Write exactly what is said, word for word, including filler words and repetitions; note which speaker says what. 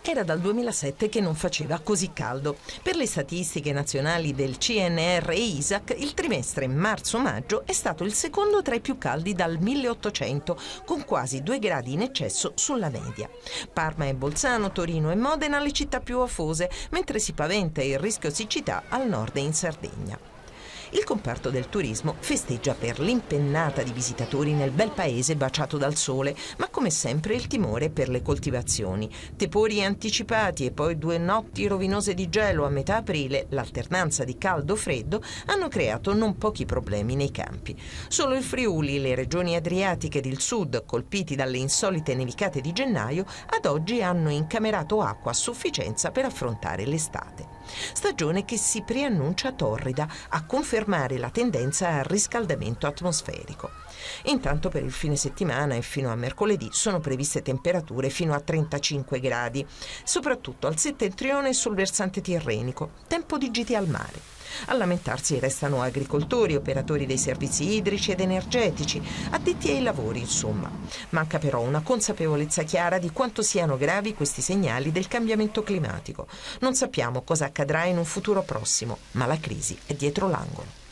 Speaker 1: Era dal duemilasette che non faceva così caldo. Per le statistiche nazionali del C N R e I S A C, il trimestre marzo-maggio è stato il secondo tra i più caldi dal milleottocento, con quasi due gradi in eccesso sulla media. Parma e Bolzano, Torino e Modena le città più afose, mentre si paventa il rischio siccità al nord e in Sardegna. Il comparto del turismo festeggia per l'impennata di visitatori nel bel paese baciato dal sole, ma come sempre il timore per le coltivazioni. Tepori anticipati e poi due notti rovinose di gelo a metà aprile, l'alternanza di caldo-freddo, hanno creato non pochi problemi nei campi. Solo il Friuli, le regioni adriatiche ed il sud, colpiti dalle insolite nevicate di gennaio, ad oggi hanno incamerato acqua a sufficienza per affrontare l'estate. Stagione che si preannuncia torrida, a confermare la tendenza al riscaldamento atmosferico. Intanto per il fine settimana e fino a mercoledì sono previste temperature fino a trentacinque gradi, soprattutto al settentrione e sul versante tirrenico, tempo di gite al mare. A lamentarsi restano agricoltori, operatori dei servizi idrici ed energetici, addetti ai lavori, insomma. Manca però una consapevolezza chiara di quanto siano gravi questi segnali del cambiamento climatico. Non sappiamo cosa accadrà in un futuro prossimo, ma la crisi è dietro l'angolo.